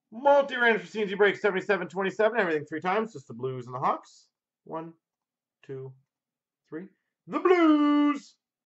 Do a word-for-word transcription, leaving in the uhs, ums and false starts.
Multi Random for C and C break seventy-seven twenty-seven. Everything three times. Just the Blues and the Hawks. One, two, three. The Blues!